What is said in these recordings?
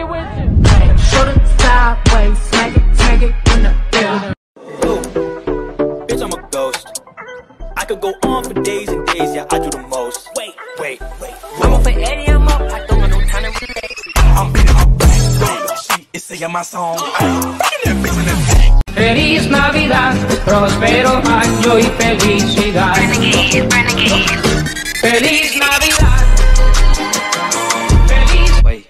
it with you. Shoulder sideways, smack it in the air. Bitch, I'm a ghost. I could go on for days and days, yeah, I do the most. Wait. I'm up for Eddie, I'm up. I don't got no time to relate. I'm in her back. She is singing my song. Feliz Navidad, próspero año y felicidad. Feliz Navidad. Wait.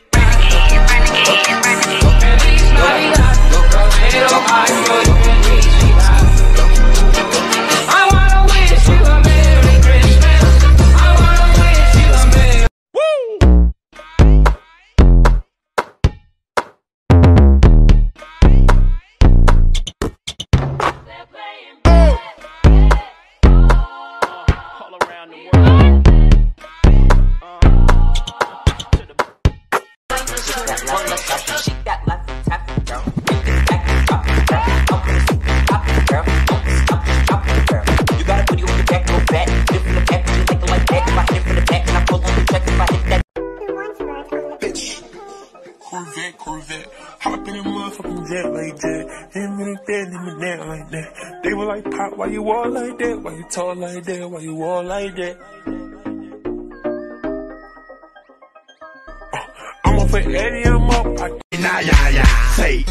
Feliz Navidad, próspero año y felicidad. I wanna wish you a Merry Christmas. I wanna wish you a Merry. All around the world. She got Laffy, Taffy, girl. Get this back and drop it, girl. I'm gonna see the top it, girl. Don't stop it, girl. You gotta put it on the back, go back. Lift in the back, just like that. If I hit it from the back, and I pull on the track, if I hit that. Bitch. Corvette. Hop in the motherfucking jet like that. Him and that, like that. They were like, Pop, why you all like that? Why you tall like that? Why you all like that? I'm up for Eddie, I'm up. Say,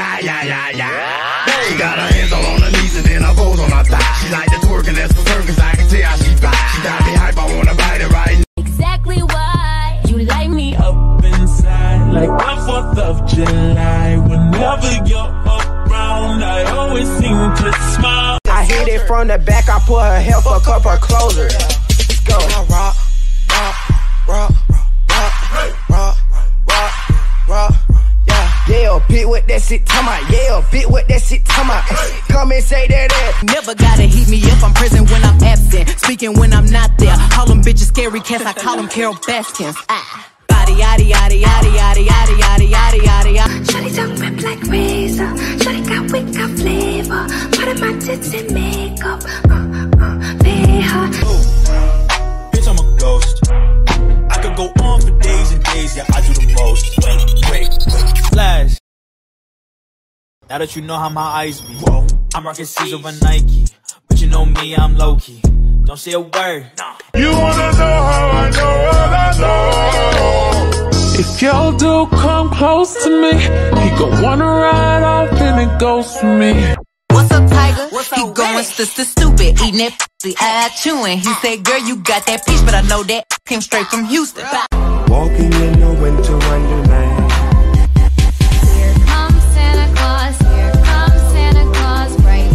She got her hands all on her knees and then her bows on her thigh. She like the twerking, that's for certain, cause I can tell she fly. She got me hype, I wanna bite it right now. Exactly why you like me Up inside, like the 4th of July. Whenever you're around, I always seem to smile. I hit it from the back, I put her hair, fuck up her closer. Let's go. Rock. Yeah, bitch, what that shit talking about? Yeah, bitch, what that shit talking about? Come and say that. Never gotta heat me up, I'm present when I'm absent. Speaking when I'm not there. Call them bitches scary cats, I call them Carol Baskins. Body, yaddy, yaddy, yaddy, yaddy, yaddy, yaddy, yaddy, yaddy, yaddy. Shawty tongue rip like razor. Shawty got wick, got flavor. Part of my tits and makeup. Very hot. Bitch, I'm a ghost. I could go on for days and days, yeah, I do the most. Wait. Flash. Now that you know how my eyes be, whoa, I'm rocking C's over Nike. But you know me, I'm low-key. Don't say a word. You wanna know how I know what I know? If y'all do come close to me, he gon' wanna ride off and it goes for me. What's up, Tiger? He going stupid, eating that pussy, eye chewing. He said, girl, you got that peach, but I know that came straight from Houston.